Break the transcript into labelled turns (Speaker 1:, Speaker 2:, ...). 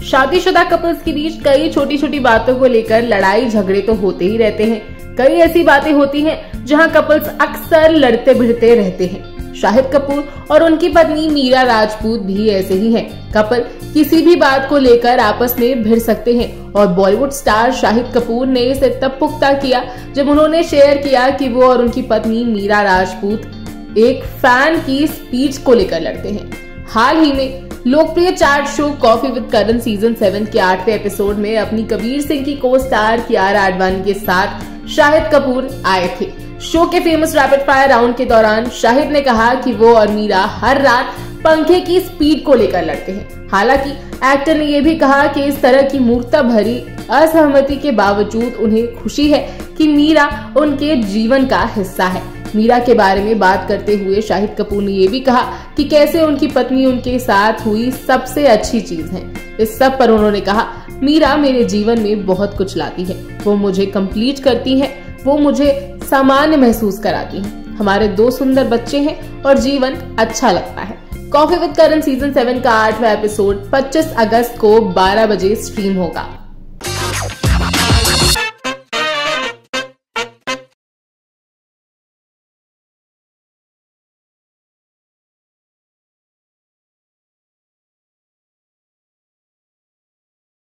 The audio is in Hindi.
Speaker 1: शादीशुदा कपल्स के बीच कई छोटी छोटी बातों को लेकर लड़ाई झगड़े तो होते ही रहते हैं। कई ऐसी बातें होती हैं जहां कपल्स अक्सर लड़ते भिड़ते रहते हैं। शाहिद कपूर और उनकी पत्नी मीरा राजपूत भी ऐसे ही हैं। कपल किसी भी बात को लेकर आपस में भिड़ सकते हैं और बॉलीवुड स्टार शाहिद कपूर ने इसे तब पुख्ता किया जब उन्होंने शेयर किया कि वो और उनकी पत्नी मीरा राजपूत एक फैन की स्पीच को लेकर लड़ते हैं। हाल ही में लोकप्रिय chat show coffee with Karan season 7 के 8वें एपिसोड में अपनी कबीर सिंह की को स्टार कियारा आडवाणी के साथ शाहिद कपूर आए थे। शो के फेमस रैपिड फायर राउंड के दौरान शाहिद ने कहा कि वो और मीरा हर रात पंखे की स्पीड को लेकर लड़ते हैं। हालांकि एक्टर ने यह भी कहा कि इस तरह की मूर्खता भरी असहमति के बावजूद उन्हें खुशी है कि मीरा उनके जीवन का हिस्सा है। मीरा के बारे में बात करते हुए शाहिद कपूर ने यह भी कहा कि कैसे उनकी पत्नी उनके साथ हुई सबसे अच्छी चीज है। इस सब पर उन्होंने कहा, मीरा मेरे जीवन में बहुत कुछ लाती है, वो मुझे कंप्लीट करती है, वो मुझे सामान्य महसूस कराती है। हमारे 2 सुंदर बच्चे हैं और जीवन अच्छा लगता है। कॉफी विद करण सीजन 7 का 8वां एपिसोड 25 अगस्त को 12 बजे स्ट्रीम होगा।